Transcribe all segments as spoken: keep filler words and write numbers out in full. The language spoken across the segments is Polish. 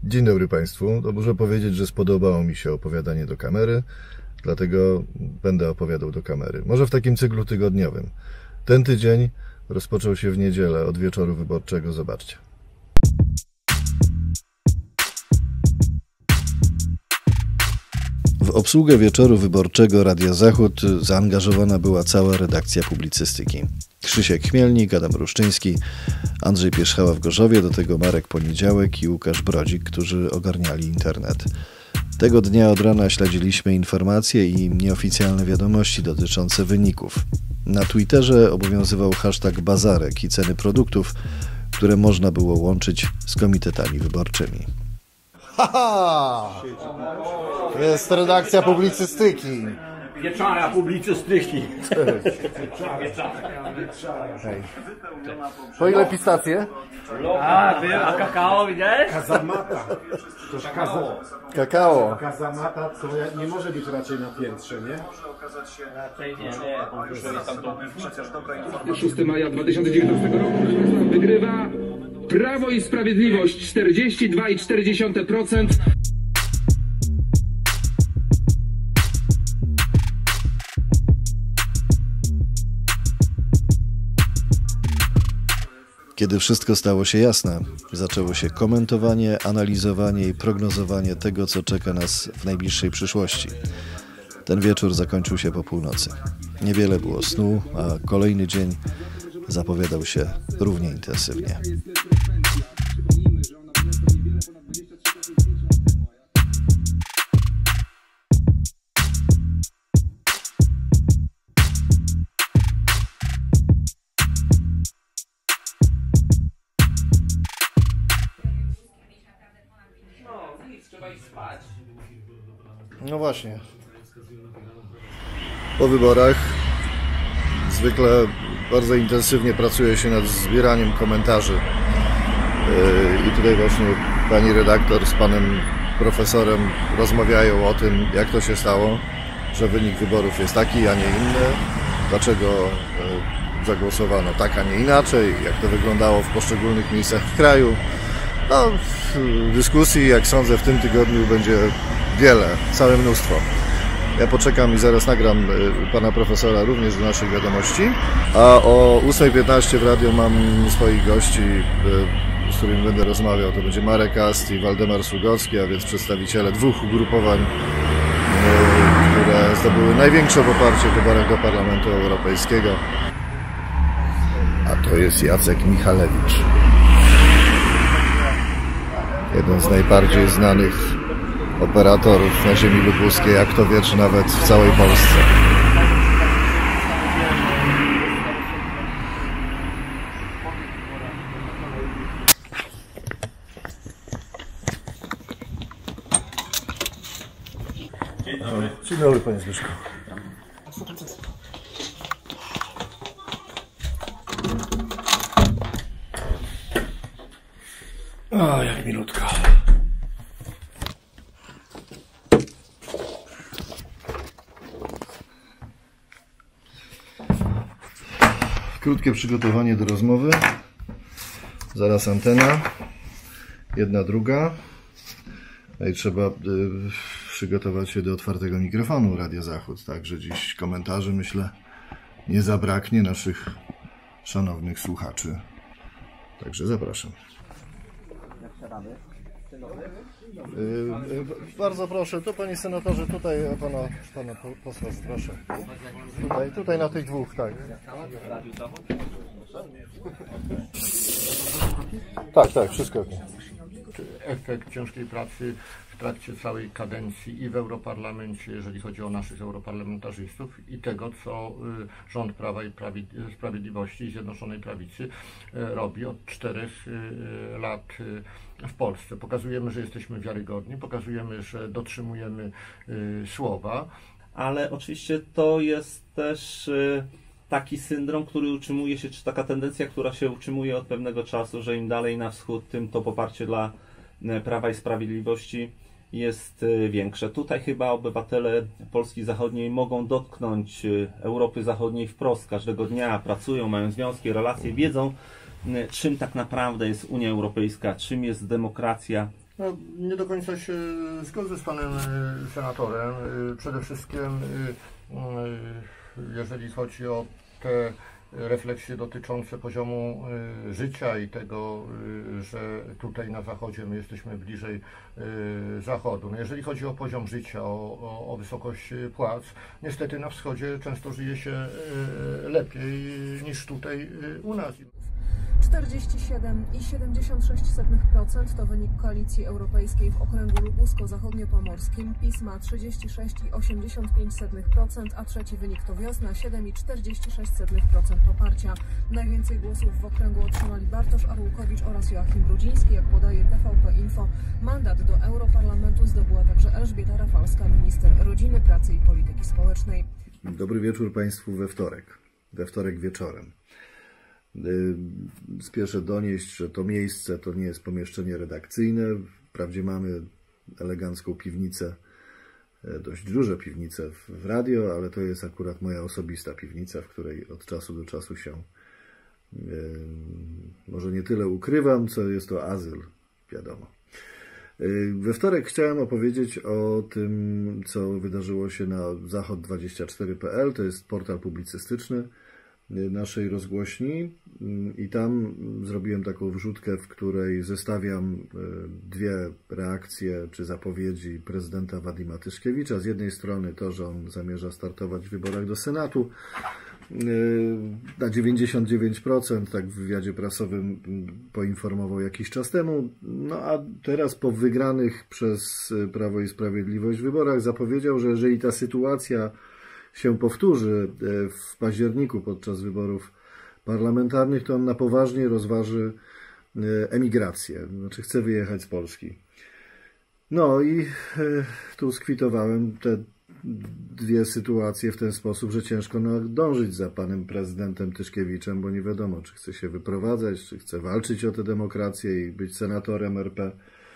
Dzień dobry Państwu. To muszę powiedzieć, że spodobało mi się opowiadanie do kamery, dlatego będę opowiadał do kamery. Może w takim cyklu tygodniowym. Ten tydzień rozpoczął się w niedzielę od wieczoru wyborczego. Zobaczcie. W obsługę wieczoru wyborczego Radia Zachód zaangażowana była cała redakcja publicystyki. Krzysiek Chmielnik, Adam Ruszczyński, Andrzej Pierzchała w Gorzowie, do tego Marek Poniedziałek i Łukasz Brodzik, którzy ogarniali internet. Tego dnia od rana śledziliśmy informacje i nieoficjalne wiadomości dotyczące wyników. Na Twitterze obowiązywał hashtag bazarek i ceny produktów, które można było łączyć z komitetami wyborczymi. Haha! Jest redakcja publicystyki. Wieczara publicystyki. Hej. Po ile pistacje? A, ty, a kakao widziałeś? Kazamata. Toż kaza... Kakao. Kazamata to nie może być raczej na piętrze, nie? Raczej nie, nie. Już jest tam to... szóstego maja dwa tysiące dziewiętnastego roku wygrywa Prawo i Sprawiedliwość czterdzieści dwa i cztery dziesiąte procent. Kiedy wszystko stało się jasne, zaczęło się komentowanie, analizowanie i prognozowanie tego, co czeka nas w najbliższej przyszłości. Ten wieczór zakończył się po północy. Niewiele było snu, a kolejny dzień zapowiadał się równie intensywnie. No właśnie. Po wyborach zwykle bardzo intensywnie pracuje się nad zbieraniem komentarzy. I tutaj właśnie pani redaktor z panem profesorem rozmawiają o tym, jak to się stało, że wynik wyborów jest taki, a nie inny. Dlaczego zagłosowano tak, a nie inaczej. Jak to wyglądało w poszczególnych miejscach w kraju. No, dyskusji, jak sądzę, w tym tygodniu będzie wiele, całe mnóstwo. Ja poczekam i zaraz nagram pana profesora również do naszych wiadomości. A o ósma piętnaście w radio mam swoich gości, z którymi będę rozmawiał. To będzie Marek Ast i Waldemar Sługocki, a więc przedstawiciele dwóch ugrupowań, które zdobyły największe poparcie w wyborach do Parlamentu Europejskiego. A to jest Jacek Michalewicz. Jeden z najbardziej znanych operatorów na ziemi lubuskiej, jak to wie, czy nawet w całej Polsce. Dzień dobry, panie Zbyszku. O, jak milutko. Krótkie przygotowanie do rozmowy. Zaraz antena. Jedna, druga. No i trzeba y, przygotować się do otwartego mikrofonu Radia Zachód. Także dziś komentarzy, myślę, nie zabraknie naszych szanownych słuchaczy. Także zapraszam. Yy, bardzo proszę, to panie senatorze, tutaj pana, pana posła, proszę. Tutaj, tutaj na tych dwóch, tak. Tak, tak, wszystko ok. Efekt ciężkiej pracy w trakcie całej kadencji i w Europarlamencie, jeżeli chodzi o naszych europarlamentarzystów, i tego, co rząd Prawa i Sprawiedliwości i Zjednoczonej Prawicy robi od czterech lat w Polsce. Pokazujemy, że jesteśmy wiarygodni, pokazujemy, że dotrzymujemy słowa. Ale oczywiście to jest też taki syndrom, który utrzymuje się, czy taka tendencja, która się utrzymuje od pewnego czasu, że im dalej na wschód, tym to poparcie dla Prawa i Sprawiedliwości jest większe. Tutaj chyba obywatele Polski Zachodniej mogą dotknąć Europy Zachodniej wprost. Każdego dnia pracują, mają związki, relacje, wiedzą, czym tak naprawdę jest Unia Europejska, czym jest demokracja No, nie do końca się zgodzę z panem senatorem. Przede wszystkim, jeżeli chodzi o te refleksje dotyczące poziomu życia i tego, że tutaj na zachodzie my jesteśmy bliżej zachodu. No, jeżeli chodzi o poziom życia, o, o, o wysokość płac, niestety na wschodzie często żyje się lepiej niż tutaj u nas. czterdzieści siedem i siedemdziesiąt sześć procent to wynik Koalicji Europejskiej w okręgu lubusko-zachodniopomorskim. PiS ma trzydzieści sześć i osiemdziesiąt pięć procent, a trzeci wynik to Wiosna, siedem i czterdzieści sześć procent poparcia. Najwięcej głosów w okręgu otrzymali Bartosz Arłukowicz oraz Joachim Brudziński. Jak podaje T V P Info, mandat do Europarlamentu zdobyła także Elżbieta Rafalska, minister rodziny, pracy i polityki społecznej. Dobry wieczór Państwu we wtorek, we wtorek wieczorem. Spieszę donieść, że to miejsce to nie jest pomieszczenie redakcyjne. Wprawdzie mamy elegancką piwnicę, dość duże piwnice w radio, ale to jest akurat moja osobista piwnica, w której od czasu do czasu się może nie tyle ukrywam, co jest to azyl, wiadomo. We wtorek chciałem opowiedzieć o tym, co wydarzyło się na zachod dwadzieścia cztery kropka p l. To jest portal publicystyczny naszej rozgłośni i tam zrobiłem taką wrzutkę, w której zestawiam dwie reakcje czy zapowiedzi prezydenta Wadima Tyszkiewicza. Z jednej strony to, że on zamierza startować w wyborach do Senatu na dziewięćdziesiąt dziewięć procent, tak w wywiadzie prasowym poinformował jakiś czas temu, no a teraz po wygranych przez Prawo i Sprawiedliwość wyborach zapowiedział, że jeżeli ta sytuacja się powtórzy w październiku podczas wyborów parlamentarnych, to on na poważnie rozważy emigrację, znaczy chce wyjechać z Polski. No i tu skwitowałem te dwie sytuacje w ten sposób, że ciężko nadążyć za panem prezydentem Tyszkiewiczem, bo nie wiadomo, czy chce się wyprowadzać, czy chce walczyć o tę demokrację i być senatorem R P.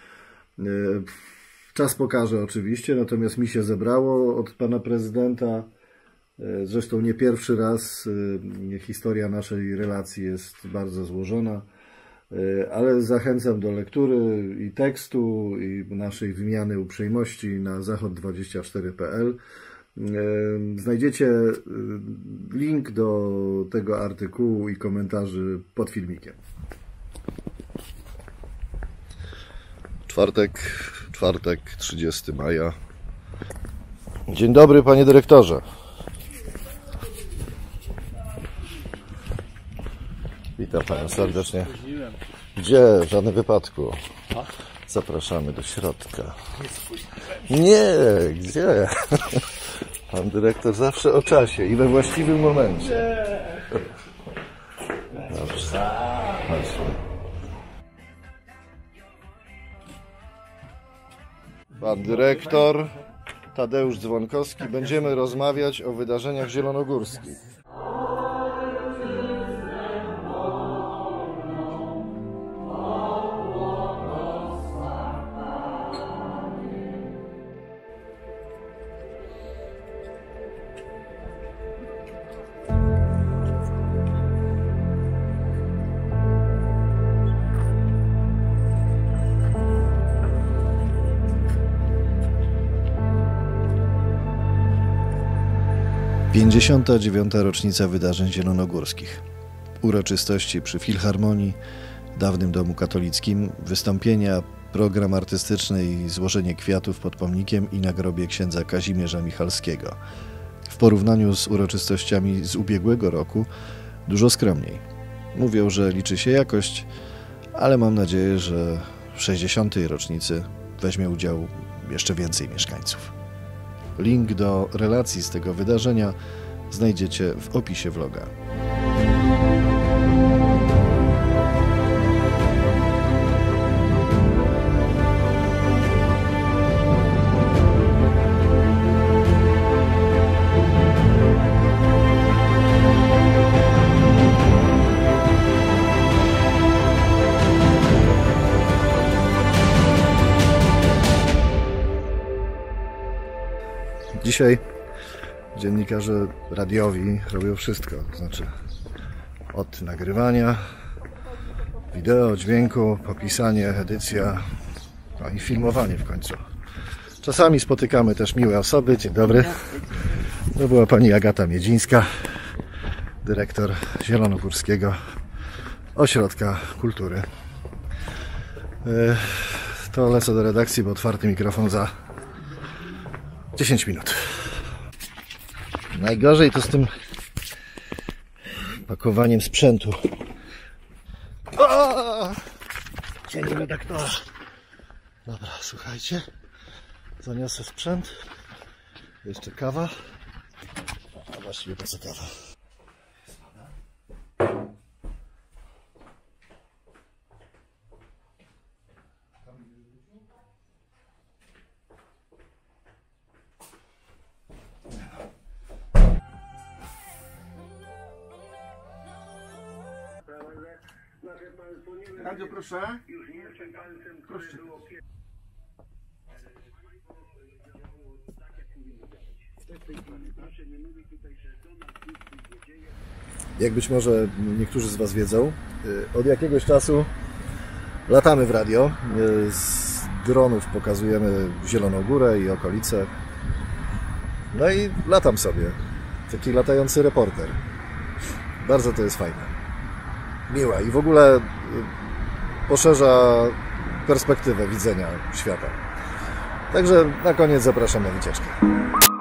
Czas pokaże oczywiście, natomiast mi się zebrało od pana prezydenta. Zresztą nie pierwszy raz, historia naszej relacji jest bardzo złożona, ale zachęcam do lektury i tekstu, i naszej wymiany uprzejmości na zachod dwadzieścia cztery kropka p l. Znajdziecie link do tego artykułu i komentarzy pod filmikiem. Czwartek, czwartek, trzydziestego maja. Dzień dobry, panie dyrektorze. Witam panią serdecznie. Gdzie? W żadnym wypadku. Zapraszamy do środka. Nie, gdzie? Pan dyrektor zawsze o czasie i we właściwym momencie. Dobrze. Chodźmy. Pan dyrektor Tadeusz Dzwonkowski. Będziemy rozmawiać o wydarzeniach zielonogórskich. pięćdziesiąta dziewiąta rocznica wydarzeń zielonogórskich. Uroczystości przy Filharmonii, dawnym domu katolickim, wystąpienia, program artystyczny i złożenie kwiatów pod pomnikiem i na grobie księdza Kazimierza Michalskiego. W porównaniu z uroczystościami z ubiegłego roku dużo skromniej. Mówią, że liczy się jakość, ale mam nadzieję, że w sześćdziesiątej rocznicy weźmie udział jeszcze więcej mieszkańców. Link do relacji z tego wydarzenia znajdziecie w opisie vloga. Dzisiaj dziennikarze radiowi robią wszystko, to znaczy od nagrywania, wideo, dźwięku, popisanie, edycja, No i filmowanie w końcu. Czasami spotykamy też miłe osoby. Dzień dobry. To była pani Agata Miedzińska, dyrektor Zielonogórskiego Ośrodka Kultury. To lecę do redakcji, bo otwarty mikrofon za dziesięć minut. Najgorzej to z tym pakowaniem sprzętu. O! Dzień redaktora. Dobra, słuchajcie. Zaniosę sprzęt. Jeszcze kawa. A właściwie po co kawa? Radio, proszę. Proszę. Jak być może niektórzy z Was wiedzą, od jakiegoś czasu latamy w radio. Z dronów pokazujemy Zieloną Górę i okolice. No i latam sobie. Taki latający reporter. Bardzo to jest fajne. Miła i w ogóle poszerza perspektywę widzenia świata. Także na koniec zapraszam na wycieczkę.